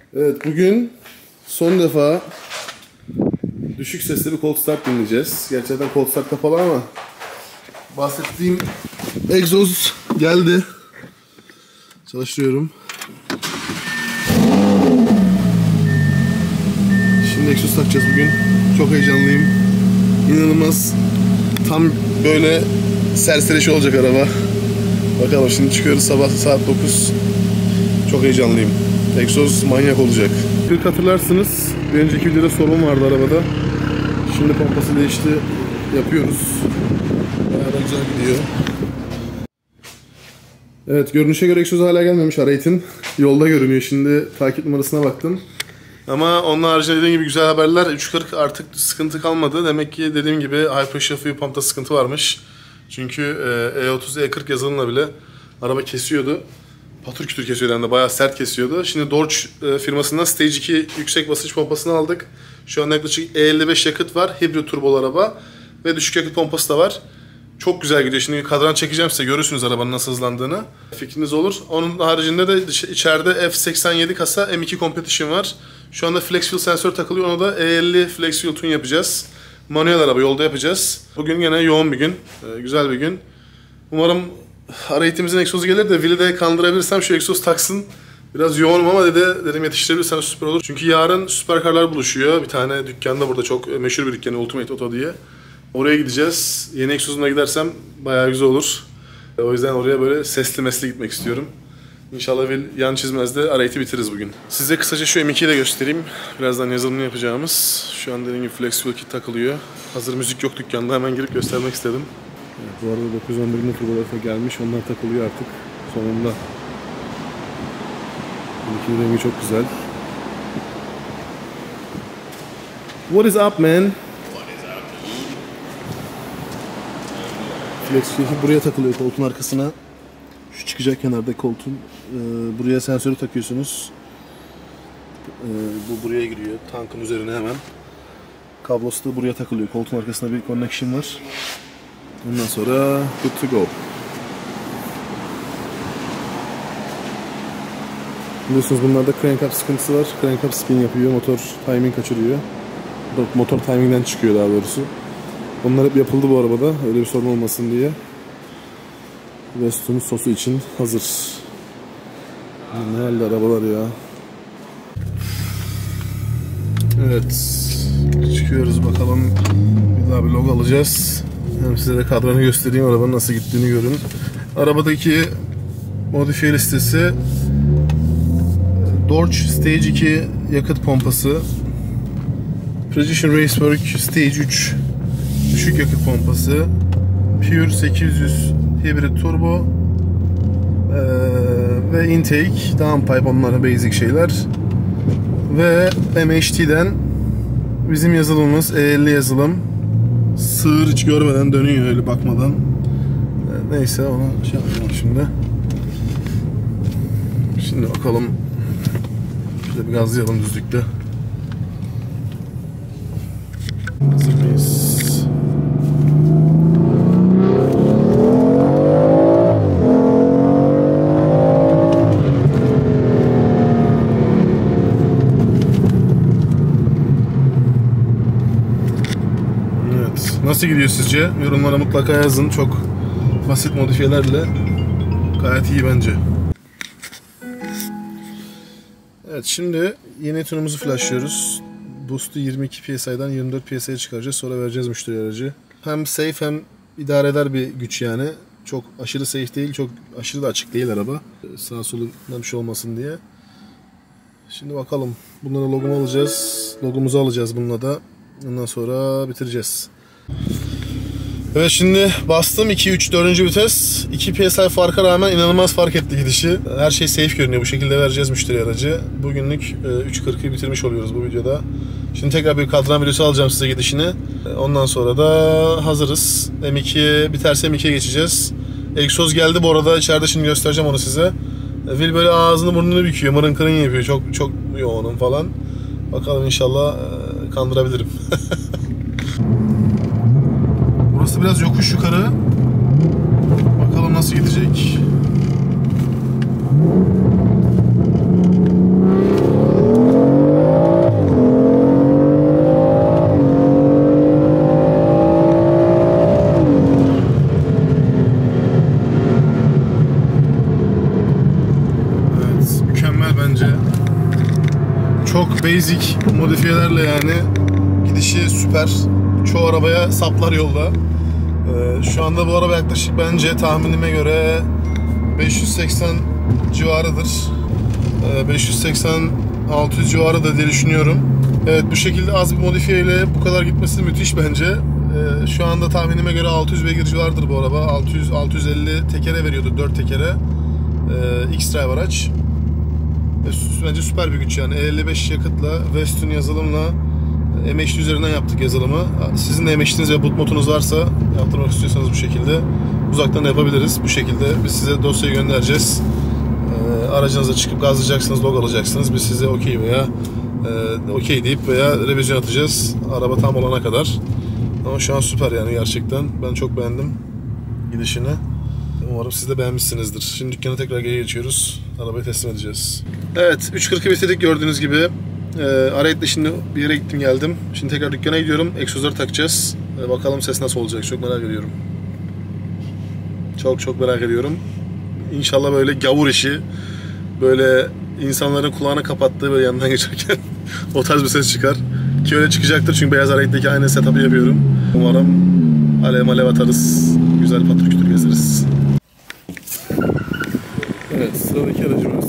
Evet, bugün son defa düşük sesli bir cold start dinleyeceğiz. Gerçekten cold start kapalı ama bahsettiğim egzoz geldi. Çalıştırıyorum. Şimdi egzoz takacağız bugün. Çok heyecanlıyım. İnanılmaz. Tam böyle serserişi olacak araba. Bakalım, şimdi çıkıyoruz sabah saat 9. Çok heyecanlıyım. Egzoz manyak olacak. Bir hatırlarsınız, bir önceki videoda sorun vardı arabada. Şimdi pompası değişti, yapıyoruz. Bayağı da güzel gidiyor. Evet, görünüşe göre egzoz hala gelmemiş R8'in. Yolda görünüyor, şimdi takip numarasına baktım. Ama onun haricinde dediğim gibi güzel haberler. 340 artık sıkıntı kalmadı. Demek ki dediğim gibi high pressure fuel pump'ta sıkıntı varmış. Çünkü E30, E40 yazılımla bile araba kesiyordu. Patır kütür kesiyordu, hem de bayağı sert kesiyordu. Şimdi Dodge firmasından Stage 2 yüksek basınç pompasını aldık. Şu an yaklaşık E55 yakıt var. Hibrit turbolu araba. Ve düşük yakıt pompası da var. Çok güzel gidiyor. Şimdi kadran çekeceğim size. Görürsünüz arabanın nasıl hızlandığını. Fikriniz olur. Onun haricinde de içeride F87 kasa M2 Competition var. Şu anda flex fuel sensör takılıyor. Onu da E50 flex fuel tune yapacağız. Manuel araba yolda yapacağız. Bugün yine yoğun bir gün. Güzel bir gün. Umarım R8'imizin egzozu gelir de Will'i de kandırabilirsem şu egzoz taksın. Biraz yoğunum ama dedim yetiştirebilirsem süper olur. Çünkü yarın süperkarlar buluşuyor. Bir tane dükkanda, burada çok meşhur bir dükkan, Ultimate Auto diye. Oraya gideceğiz. Yeni egzozumla gidersem bayağı güzel olur. O yüzden oraya böyle sesli mesli gitmek istiyorum. İnşallah Will yan çizmez de R8'i bitiririz bugün. Size kısaca şu M2'yi de göstereyim. Birazdan yazılımını yapacağımız. Şu an dediğim gibi flex fuel kit takılıyor. Hazır müzik yok dükkanda, hemen girip göstermek istedim. Evet, bu arada 911'in turboları gelmiş. Onlar takılıyor artık sonunda. M2'nin rengi çok güzel. What is up, man? Flex fuel buraya takılıyor, koltuğun arkasına. Şu çıkacak kenarda koltuğun. Buraya sensörü takıyorsunuz. Bu buraya giriyor. Tankın üzerine hemen. Kablosu da buraya takılıyor. Koltuğun arkasında bir connection var. Ondan sonra good to go. Biliyorsunuz bunlarda crank up sıkıntısı var. Crank up spin yapıyor. Motor timing kaçırıyor. Motor timingden çıkıyor daha doğrusu. Onlar hep yapıldı bu arabada. Öyle bir sorun olmasın diye. Ve sütun sosu için hazır. Ne halde arabalar ya. Evet. Çıkıyoruz bakalım. Bir daha bir log alacağız. Hem size de kadranı göstereyim, arabanın nasıl gittiğini görün. Arabadaki modifiye listesi: Dodge Stage 2 yakıt pompası, Precision Racework Stage 3 düşük yakıt pompası, Pure 800 hibrit turbo ve intake, downpipe, onlar basic şeyler. Ve MHT'den bizim yazılımımız E50 yazılım. Sığır hiç görmeden dönüyor, öyle bakmadan. Neyse, onu şey yapalım şimdi. Şimdi bakalım. Şöyle bir gazlayalım düzlükte. Hazır mıyız? Nasıl gidiyor sizce? Yorumlara mutlaka yazın. Çok basit modifiyelerle gayet iyi bence. Evet, şimdi yeni tunumuzu flashlıyoruz. Boost'u 22 PSI'dan 24 PSI'ye çıkaracağız. Sonra vereceğiz müşteri aracı. Hem safe hem idare eder bir güç yani. Çok aşırı safe değil, çok aşırı da açık değil araba. Sağa solundan bir şey olmasın diye. Şimdi bakalım. Bunları logomu alacağız. Logumuzu alacağız bununla da. Ondan sonra bitireceğiz. Evet, şimdi bastım 2, 3, 4. vites. 2 PSI farka rağmen inanılmaz fark etti gidişi. Her şey safe görünüyor. Bu şekilde vereceğiz müşteri aracı. Bugünlük 3.40'ı bitirmiş oluyoruz bu videoda. Şimdi tekrar bir kadran videosu alacağım size gidişini. Ondan sonra da hazırız. M2 biterse M2'ye geçeceğiz. Egzoz geldi bu arada. İçeride şimdi göstereceğim onu size. Will böyle ağzını burnunu büküyor. Mırın kırın yapıyor. Çok yoğunum falan. Bakalım, inşallah kandırabilirim. Burası biraz yokuş yukarı. Bakalım nasıl gidecek. mükemmel bence. Çok basic modifiyelerle yani gidişi süper. Çoğu arabaya saplar yolda. Şu anda bu araba yaklaşık bence tahminime göre 580 civarıdır. 580-600 civarıdır diye düşünüyorum. Evet, bu şekilde az bir modifiye ile bu kadar gitmesi müthiş bence. Şu anda tahminime göre 600 beygir civarıdır bu araba. 600-650 tekere veriyordu, 4 tekere. X-Drive araç. Bence süper bir güç yani. E55 yakıtla, Western yazılımla MHD üzerinden yaptık yazılımı. Sizin de MHD'niz ve boot modunuz varsa yaptırmak istiyorsanız bu şekilde uzaktan da yapabiliriz. Bu şekilde biz size dosyayı göndereceğiz. Aracınıza çıkıp gazlayacaksınız, log alacaksınız. Biz size okey veya okey deyip veya revizyon atacağız. Araba tam olana kadar. Ama şu an süper yani gerçekten. Ben çok beğendim gidişini. Umarım siz de beğenmişsinizdir. Şimdi dükkana tekrar geri geçiyoruz. Arabayı teslim edeceğiz. Evet, 3.40'ı bitirdik gördüğünüz gibi. Arayet'le şimdi bir yere gittim geldim. Şimdi tekrar dükkana gidiyorum. Egzozları takacağız. Bakalım ses nasıl olacak. Çok merak ediyorum. Çok merak ediyorum. İnşallah böyle gavur işi, böyle insanların kulağını kapattığı böyle yanından geçerken o tarz bir ses çıkar. Ki öyle çıkacaktır çünkü beyaz Arayet'teki aynı setup'ı yapıyorum. Umarım alev atarız. Güzel patır kütür gezeriz. Evet, sıradaki aracımız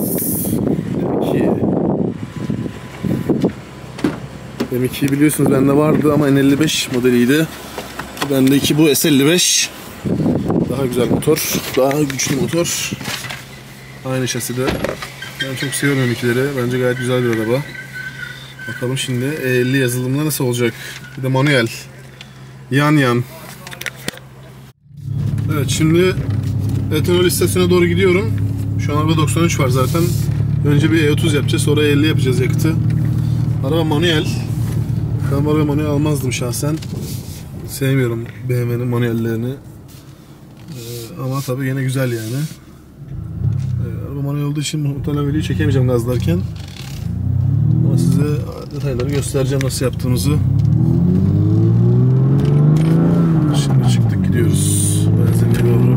M2'yi biliyorsunuz bende vardı ama N55 modeliydi. Bendeki bu S55. Daha güzel motor, daha güçlü motor. Aynı şaside. Ben çok seviyorum M2'leri. Bence gayet güzel bir araba. Bakalım şimdi E50 yazılımla nasıl olacak? Bir de manuel. Yan. Evet, şimdi etanol istasyonuna doğru gidiyorum. Şu an araba 93 var zaten. Önce bir E30 yapacağız, sonra E50 yapacağız yakıtı. Araba manuel. Ben bu araba manuel almazdım şahsen. Sevmiyorum BMW'nin manuellerini. Ama tabii yine güzel yani. Araba manuel olduğu için muhtemelen videoyu çekemeyeceğim gazlarken. Ama size detayları göstereceğim nasıl yaptığımızı. Şimdi çıktık gidiyoruz. Benzinliğe doğru.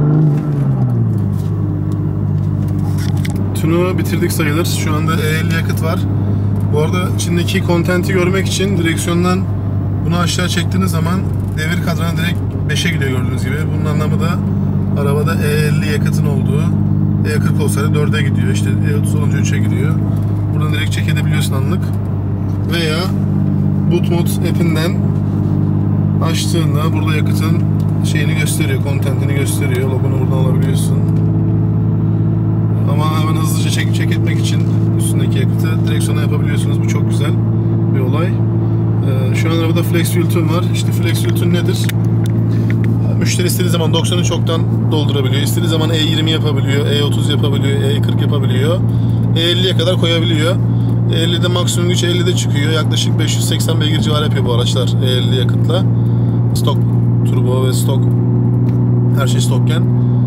Tünü bitirdik sayılır. Şu anda E50 yakıt var. Bu arada içindeki kontenti görmek için direksiyondan bunu aşağı çektiğiniz zaman devir kadranı direkt 5'e gidiyor gördüğünüz gibi. Bunun anlamı da arabada E50 yakıtın olduğu, E40 olsaydı 4'e gidiyor. İşte E30 olunca 3'e gidiyor. Buradan direkt çek edebiliyorsun anlık. Veya boot mod app'inden açtığında burada yakıtın şeyini gösteriyor, kontentini gösteriyor. Logonu buradan alabiliyorsun. Ama hemen hızlıca çek etmek için üstündeki yakıtı direksiyona yapabiliyorsunuz. Bu çok güzel bir olay. Şu an arabada Flex Fuel Tune var. İşte Flex Fuel Tune nedir? Müşteri istediği zaman 90'ı çoktan doldurabiliyor. İstediği zaman E20 yapabiliyor, E30 yapabiliyor, E40 yapabiliyor. E50'ye kadar koyabiliyor. E50'de maksimum güç 50'de çıkıyor. Yaklaşık 580 beygir civarı yapıyor bu araçlar E50 yakıtla. Stok turbo ve stok, her şey stokken.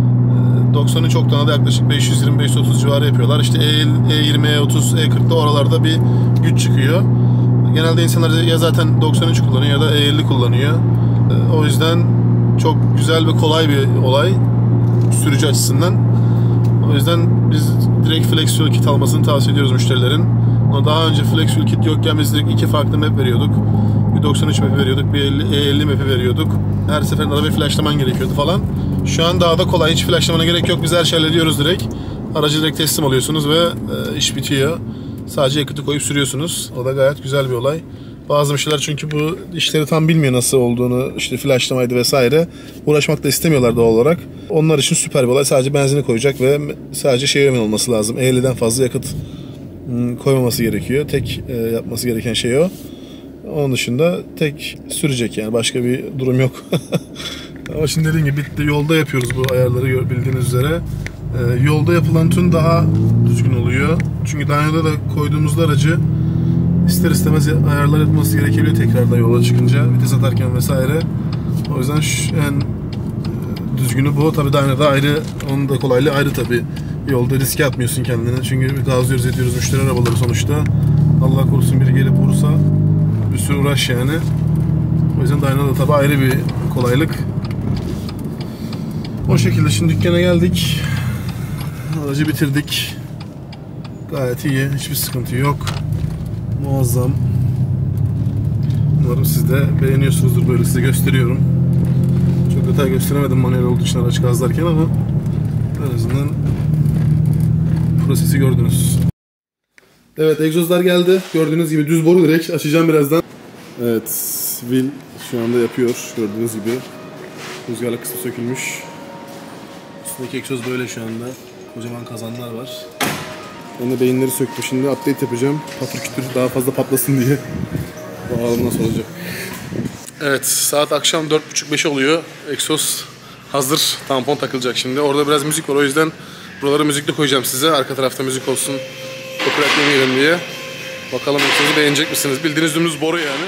90'ı çoktan da yaklaşık 520-530 civarı yapıyorlar. İşte E20, E30, E40'da oralarda bir güç çıkıyor. Genelde insanlar ya zaten 93 kullanıyor ya da E50 kullanıyor. O yüzden çok güzel ve kolay bir olay sürücü açısından. O yüzden biz direkt Flex Fuel Kit almasını tavsiye ediyoruz müşterilerin. Ama daha önce Flex Fuel Kit yokken biz direkt 2 farklı map veriyorduk. Bir 93 map'i veriyorduk, bir E50 map'i veriyorduk. Her seferinde arabayı flashlaman gerekiyordu falan. Şu an daha da kolay, hiç flashlamana gerek yok. Biz her şeyi hallediyoruz direkt. Aracı direkt teslim alıyorsunuz ve iş bitiyor. Sadece yakıtı koyup sürüyorsunuz. O da gayet güzel bir olay. Bazı müşteriler çünkü bu işleri tam bilmiyor nasıl olduğunu, işte flashlamaydı vesaire. Uğraşmak da istemiyorlar doğal olarak. Onlar için süper bir olay. Sadece benzini koyacak ve sadece şey emin olması lazım. 50'den fazla yakıt koymaması gerekiyor. Tek yapması gereken şey o. Onun dışında tek sürecek yani. Başka bir durum yok. Ama şimdi dediğim gibi bitti. Yolda yapıyoruz bu ayarları bildiğiniz üzere. Yolda yapılan tüm daha düzgün oluyor. Çünkü daha önce de koyduğumuzda aracı ister istemez ayarlar yapması gerekiyor tekrardan yola çıkınca, vites atarken vesaire. O yüzden en düzgünü bu. Tabii daha önce de ayrı, onun da kolaylığı ayrı tabii. Yolda riske atmıyorsun kendini. Çünkü gazlıyoruz, ediyoruz, müşteri arabaları sonuçta. Allah korusun biri gelip vurursa bir sürü uğraş yani. O yüzden Dyno'da da tabii ayrı bir kolaylık. O şekilde şimdi dükkana geldik. Aracı bitirdik. Gayet iyi. Hiçbir sıkıntı yok. Muazzam. Umarım siz de beğeniyorsunuzdur, böyle size gösteriyorum. Çok detay gösteremedim manuel olduğu için araç gazlarken ama en azından prosesi gördünüz. Evet, egzozlar geldi. Gördüğünüz gibi düz boru direkt. Açacağım birazdan. Evet, Will şu anda yapıyor. Gördüğünüz gibi rüzgarlık kısmı sökülmüş. Üstündeki egzoz böyle şu anda. Kocaman kazanlar var. Ben de beyinleri söktüm. Şimdi update yapacağım. Patır kütür daha fazla patlasın diye. Bakalım nasıl olacak. Evet, saat akşam 4.30-5 oluyor. Egzoz hazır. Tampon takılacak şimdi. Orada biraz müzik var, o yüzden buralara müzikli koyacağım size. Arka tarafta müzik olsun. Copyright yemeyelim diye. Bakalım egzozu beğenecek misiniz? Bildiğiniz dümdüz boru yani.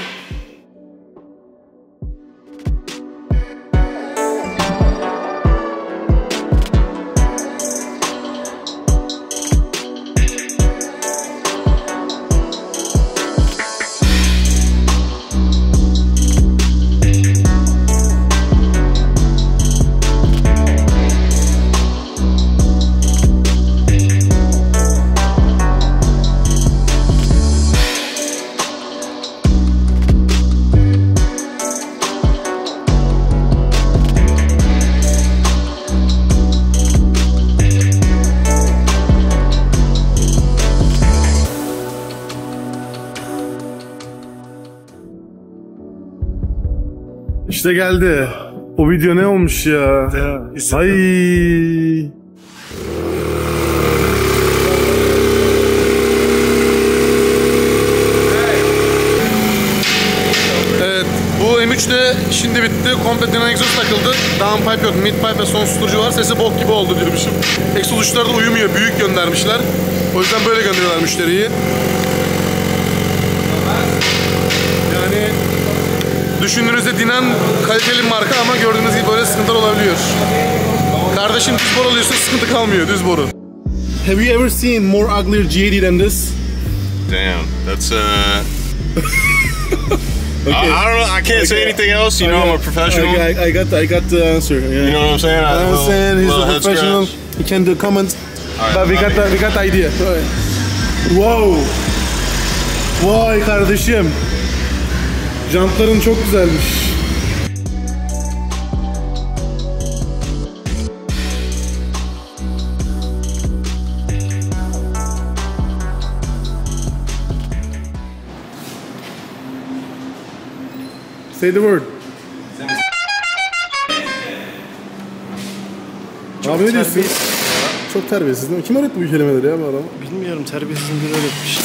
İşte geldi. O video ne olmuş ya? Ay. Evet, bu M3'de şimdi bitti. Komple dinen egzoz takıldı. Downpipe yok, midpipe ve son susturucu var. Sesi bok gibi oldu diyormuşum. Egzoz uçları da uyumuyor, büyük göndermişler. O yüzden böyle gönderiyorlar müşteriyi. Yani düşündüğünüzde Dinan kaliteli marka ama gördüğünüz gibi böyle sıkıntılar olabiliyor. Kardeşim düz boru alıyorsa sıkıntı kalmıyor, düz boru. Have you ever seen more uglier G80 than this? Damn, that's Okay. I don't know. I can't say anything else. You know, I'm a professional. Okay, I got the answer. Yeah. You know what I'm saying? I'm saying he's a professional. He can do comments, but we got the idea. Wow. Vay kardeşim. Jantların çok güzelmiş. Say the word. Abi ne diyorsun? Çok terbiyesiz değil mi? Kim öğretti bu kelimeleri ya bu adam? Bilmiyorum, terbiyesizin biri öğretmiş.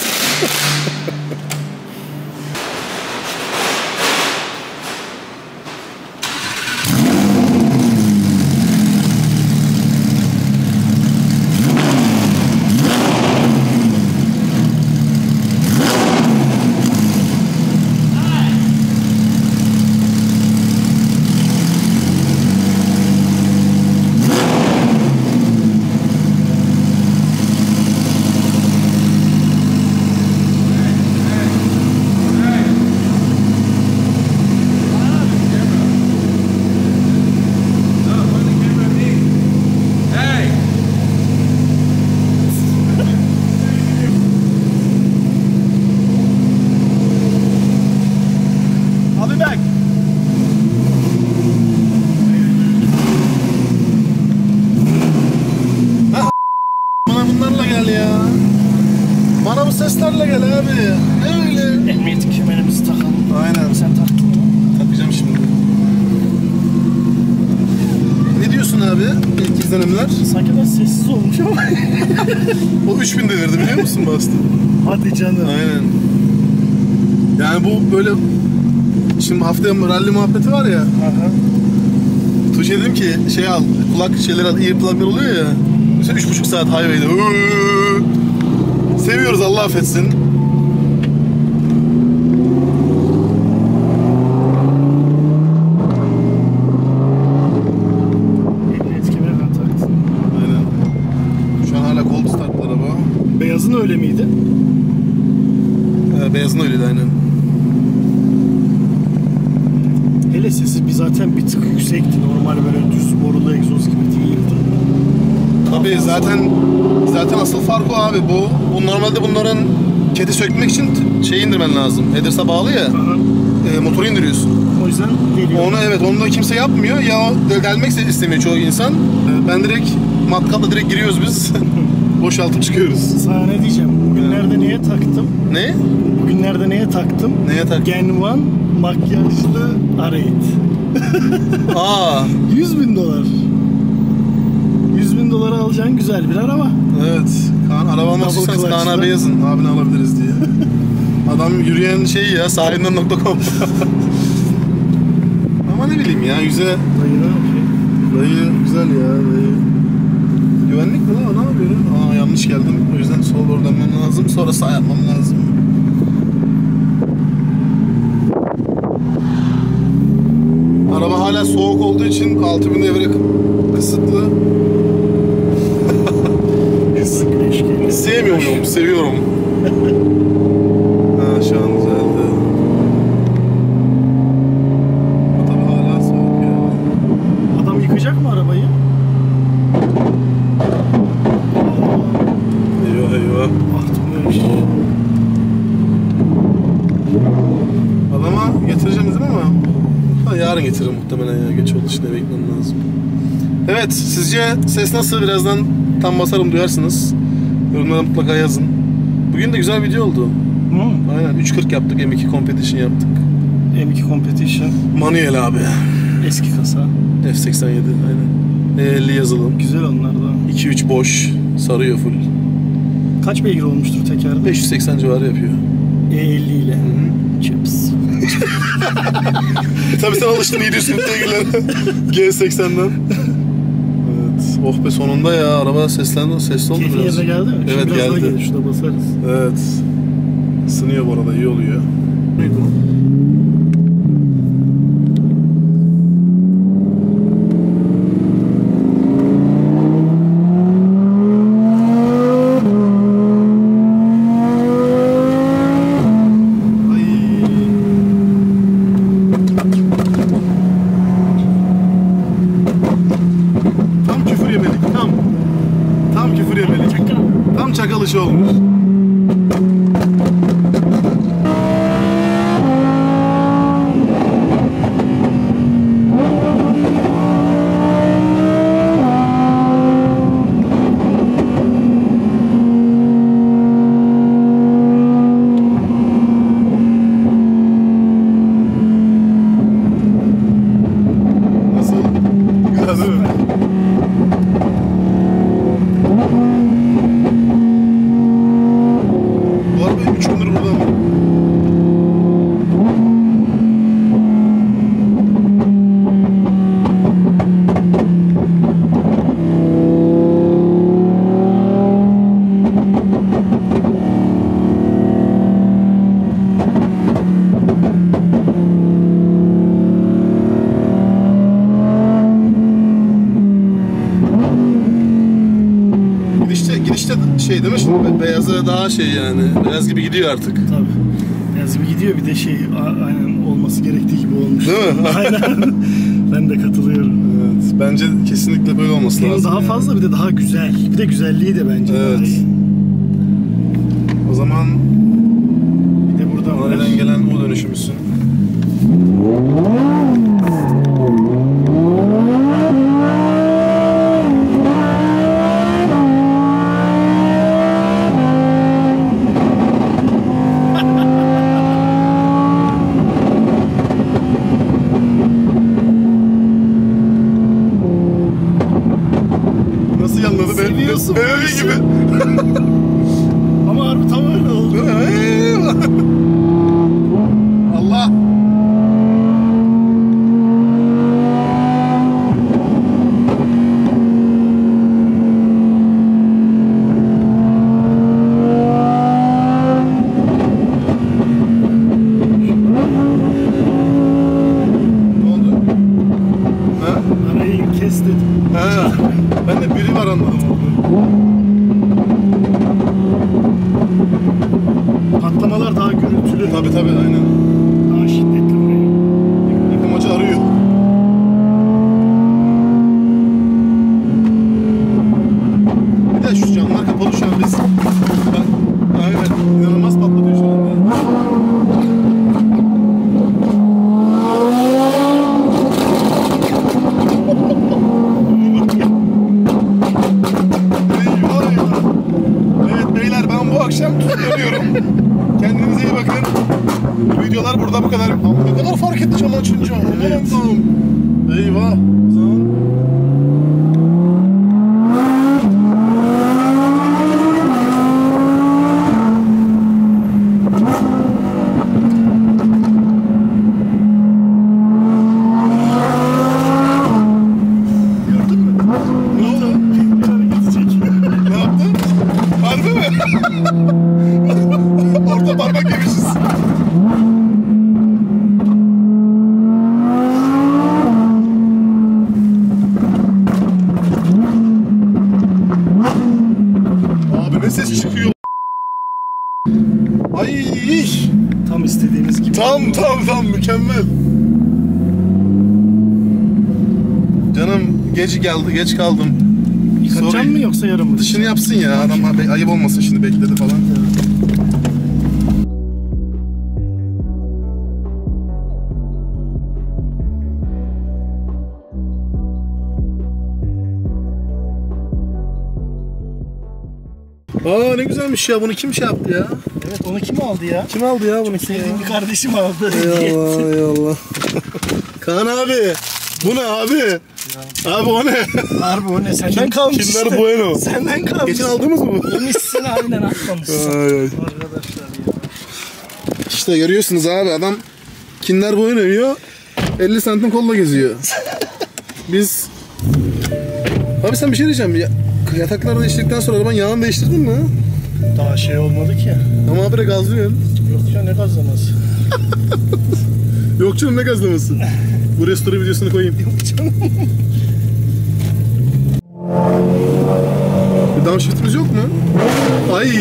Bana bu seslerle gel abi. Ne öyle? Emniyet kemerimizi takalım. Aynen. Sen taktın mı? Takacağım şimdi. Ne diyorsun abi? İlk izlenimler. Sanki ben sessiz olmuş ama. O 3000 devirdi biliyor musun bastı? Hadi canım. Aynen. Yani bu böyle... Şimdi haftaya rally muhabbeti var ya. Aha. Tuğçe'ye dedim ki şey al, kulak şeyleri al, earplug'lar oluyor ya. Mesela 3,5 saat highway'de. Seviyoruz, Allah affetsin. Emniyet kemerine taktın. Aynen. Şu an hala cold startlı araba. Beyazın öyle miydi? Beyazın öyleydi aynen. Hele sesi zaten bir tık yüksekti. Normal böyle düz borulu egzoz gibi değildi. Tabii zaten asıl fark o abi. Bu normalde bunların kedi sökmek için şey indirmen lazım. Headers'a bağlı ya. Motoru indiriyorsun. O yüzden geliyor. Onu da kimse yapmıyor. Ya delmek istemiyor çoğu insan. Ben direkt matkapla direkt giriyoruz biz. Boşaltıp çıkıyoruz. Sana ne diyeceğim? Bugünlerde neye taktım? Ne? Bugünlerde neye taktım? Neye taktın? Gen One makyajlı R8. Aa. 100.000 dolar. 100.000 dolara alacağın güzel bir araba. Evet. Kaan araba almak istiyorsanız Kaan abi yazın. Abini alabiliriz diye. Adam yürüyen şey ya sahibinden.com. Ama ne bileyim ya yüze. Dayı güzel ya dayı. Güvenlik mi lan? Ne yapıyor? Aa yanlış geldim. O yüzden sol doğru dönmem lazım. Sonra sağ yapmam lazım. Araba hala soğuk olduğu için 6000 devre kısıtlı. Sevmiyorum, seviyorum. Ha şu an düzeldi. Ama tabii hala soğuk ya. Adam yıkacak mı arabayı? Eyvah. Artmış. Adama getireceğim dedim ama yarın getiririm muhtemelen ya. Geç oldu şimdi beklemem lazım. Evet sizce ses nasıl? Birazdan tam basarım duyarsınız. Yorumlara mutlaka yazın. Bugün de güzel video oldu. Aynen 3.40 yaptık, M2 Competition yaptık. M2 Competition. Manuel abi. Eski kasa. F87 aynen. E50 yazılım. Güzel onlar da. 2-3 boş. Sarıyor full. Kaç beygir olmuştur tekerde? 580 civarı yapıyor. E50 ile. Chips. Tabii sen alıştın 700 beygirlere. G80'den. Evet. Oh be sonunda ya. Araba sesli oldu Keyfi biraz. yerine geldi mi? Evet Şimdi biraz daha geldi. gelir, şurada basarız. Evet. Isınıyor bu arada iyi oluyor. Neydi o? Tam küfür yemedik. Tam küfür yemedik. Tam çakal işi olmuş. Nasıl? Güzel değil mi? Bu araba 3 gündür burada mı? Gidişte şey değil mi şimdi? Beyazlara daha şey yani. Beyaz gibi gidiyor artık. Tabii. Biraz gibi gidiyor, bir de şey aynen olması gerektiği gibi olmuş. Değil mi? Aynen. Ben de katılıyorum. Evet. Bence kesinlikle böyle olması Hem lazım. daha yani. fazla, bir de daha güzel. Bir de güzelliği de bence daha Evet. iyi. O zaman Bir de buradan var. nereden gelen bu dönüşümüzsün. Nasıl yanladı? Seviyorsun bu Bebeği işi. gibi. Ama harbi tam öyle oldu. Değil mi? Allah. Ne oldu? Ha? Arayı kes dedim. Ha. Ben de biri var anladım orada. Patlamalar daha gürültülü. Tabii aynen. Daha şiddetli burayı. Yıkamacı arıyor. Ölüyorum. Kendinize iyi bakın. Bu videolar burada bu kadar. Ne kadar fark etti cam açınca. Aman Allah'ım. Eyvah. O zaman... Orada parmak yemişiz. Abi ne ses çıkıyor? Ay. Tam istediğimiz gibi. Tam mükemmel. Canım geç kaldım. Yıkatacağım mı yoksa yarın mı? Dışını yapsın ya. Adam ayıp olmasın şimdi bekledi falan. Aa ne güzelmiş ya. Bunu kim şey yaptı ya? Evet, onu kim aldı ya? Kim aldı ya bunu? Sevdiğim bir kardeşim aldı. Eyvallah. Kaan abi. Bu ne abi? Ya. Abi o ne? Harbi o ne? Senden kalmış Kinder işte. Bueno. Senden kalmış. Geçen aldığımız mı bu? Yemişsin, aynen atmamışsın. Ay. Arkadaşlar ya. İşte görüyorsunuz abi, adam Kinder Bueno yiyor, 50 santim kolla geziyor. Biz... Abi sen bir şey diyeceğim. Yatakları değiştirdikten sonra arabanın yağını değiştirdin mi? Daha şey olmadı ki. Ama abi de gazlıyorsun. Yok ya, ne gazlaması? Yok canım, ne gazlaması? Bu restoran videosunu koyayım. Yok canım. Bir downshift'imiz yok mu? Ay.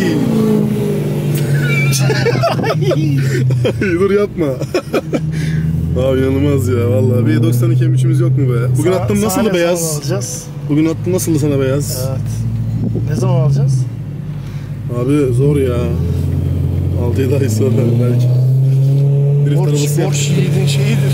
Dur yapma. Abi inanılmaz ya vallahi. Bir 92 M3'ümüz yok mu be? Bugün attım nasıldı beyaz? Ne zaman alacağız? Bugün attım nasıldı sana beyaz? Evet. Ne zaman alacağız? Abi zor ya. 6-7 ay sonra belki. Drift arabası yap. Borç yiğidin şeyidir.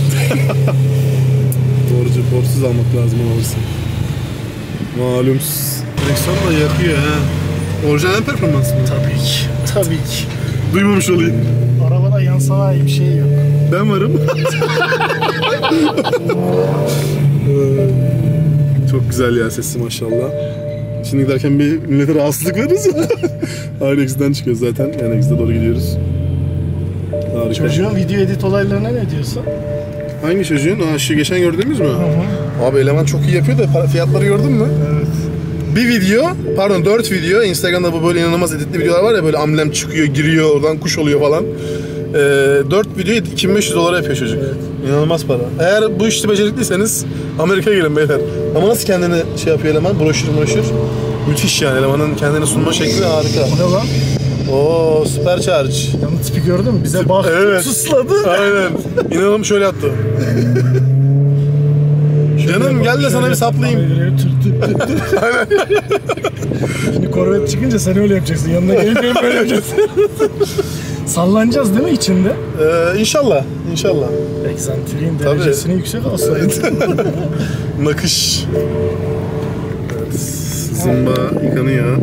Borçsuz almak lazım alırsın. Malumsuz. Direksiyon da yakıyor ha. Orijinal performans mı? Tabii ki. Tabii ki. Duymamış olayım. Arabada yan sanayi bir şey yok. Ben varım. Çok güzel ya sesi maşallah. Şimdi giderken bir millete rahatsızlık veririz. Aynı exit'ten çıkıyoruz zaten. Yani exit'e doğru gidiyoruz. Harika. Çocuğun video edit olaylarına ne diyorsun? Hangi çocuğun? Şu geçen gördüğümüz mü? Abi eleman çok iyi yapıyor da fiyatları gördün mü? Evet. Bir video, pardon 4 video, Instagram'da bu böyle inanılmaz editli videolar var ya, böyle amblem çıkıyor, giriyor, oradan kuş oluyor falan. 4 videoyu $2500 yapıyor çocuk. Evet. İnanılmaz para. Eğer bu işte becerikliyseniz Amerika'ya gelin beyler. Ama nasıl kendini şey yapıyor eleman, broşür. Müthiş yani, elemanın kendini sunma şekli harika. O ne lan? Oo, Supercharge. Yanı tipi gördün mü? Bize bak, evet. Susladı. Aynen. İnanılmaz şöyle yaptı. Canım gel de sana bir saplayayım. Aynen. Şimdi Corvette çıkınca sen öyle yapacaksın. Yanına gelip böyle yapacaksın. Sallanacağız değil mi içinde? İnşallah. Egzantriğin derecesini yüksek alsaydın. Nakış. Evet, zımba yıkanıyor.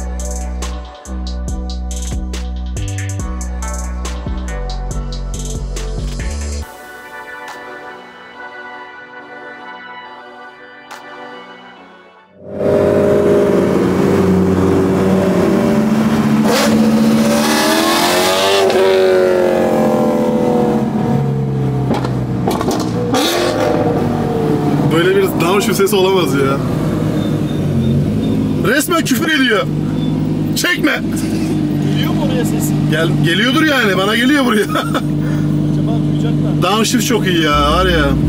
Böyle bir downshift sesi olamaz ya. Resmen küfür ediyor. Çekme. Geliyor mu oraya sesin? Geliyordur yani, bana geliyor buraya. Acaba duyacaklar. Downshift çok iyi ya, var ya.